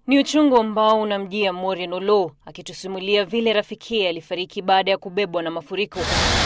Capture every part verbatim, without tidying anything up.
Ni uchungu ambao unamjia Lo akitusimulia vile rafiki alifariki baada ya kubebwa na mafuriko.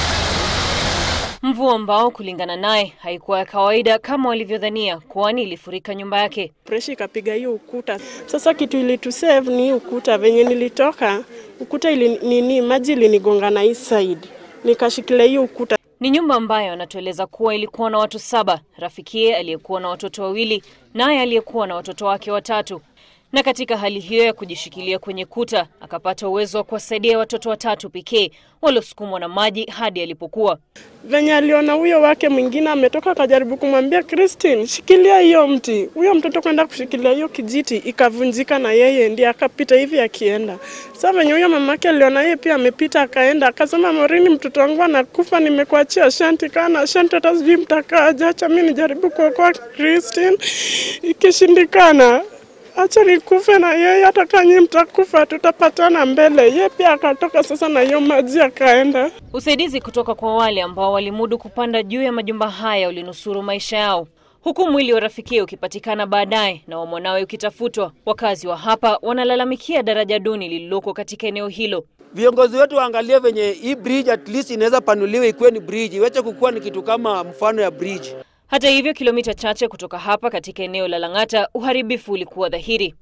Mvua ambao kulingana naye haikuwa ya kawaida kama walivyodhania, kwani ilifurika nyumba yake. Pressure ikapiga hiyo ukuta. Sasa kitu ilitusave ni ukuta. Venye nilitoka, ukuta ili nini maji ilinigonga na hii side. Nikashikilia hiyo ukuta. Ni nyumba ambayo anatueleza kuwa ilikuwa na watu saba, rafiki aliyekuwa na watoto wawili, naye aliyekuwa na watoto wake watatu. Na katika hali hiyo ya kujishikilia kwenye kuta, akapata uwezo wa kuwasaidia watoto watatu pekee waliosukumwa na maji hadi alipokuwa. Venye aliona huyo wake mwingine ametoka, akajaribu kumwambia Christine, shikilia hiyo mti. Huyo mtoto kwenda kushikilia hiyo kijiti, ikavunjika na yeye ndiye akapita hivi akienda. Sasa venye huyo mamake aliona yeye pia amepita akaenda, akasema Morini, mtoto wangu anakufa, nimekuachia shanti kana shanti hata sijui mtakaje, acha mimi nijaribu kuokoa Christine. Ikishindikana, acha nikufe na yeye, hata kama mtakufa tutapatana mbele. Yeye pia akatoka sasa na hiyo maji akaenda. Usaidizi kutoka kwa wale ambao walimudu kupanda juu ya majumba haya ulinusuru maisha yao, huku mwili wa rafiki ukipatikana baadaye na wa mwanawe ukitafutwa. Wakazi wa hapa wanalalamikia daraja duni lililoko katika eneo hilo. Viongozi wetu waangalie venye hii bridge at least inaweza panuliwa ikuwe ni bridge, iwache kukua ni kitu kama mfano ya bridge. Hata hivyo, kilomita chache kutoka hapa katika eneo la Lang'ata, uharibifu ulikuwa dhahiri.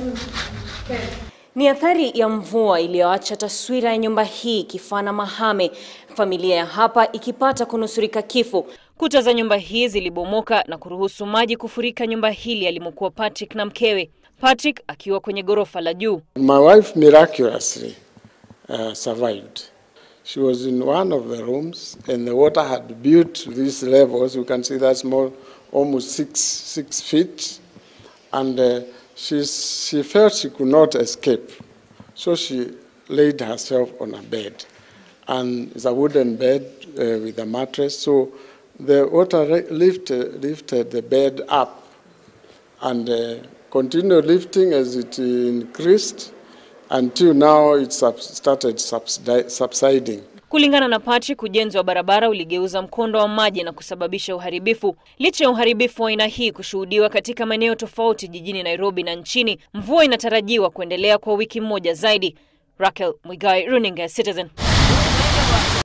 Ni athari ya mvua iliyoacha taswira ya nyumba hii kifana mahame, familia ya hapa ikipata kunusurika kifo. Kuta za nyumba hii zilibomoka na kuruhusu maji kufurika nyumba hili alimokuwa Patrick na mkewe. Patrick akiwa kwenye gorofa la juu. My wife miraculously uh, survived. She was in one of the rooms and the water had built to these levels. You can see that's more, almost six, six feet. And uh, she's, she felt she could not escape. So she laid herself on a bed. And it's a wooden bed uh, with a mattress. So the water lifted, lifted the bed up and uh, continued lifting as it increased, until now it started subsiding. Kulingana na Patrick, ujenzi wa barabara uligeuza mkondo wa maji na kusababisha uharibifu. Licha ya uharibifu wa aina hii kushuhudiwa katika maeneo tofauti jijini Nairobi na nchini, mvua inatarajiwa kuendelea kwa wiki moja zaidi. Raquel, Muigai, runinga Citizen.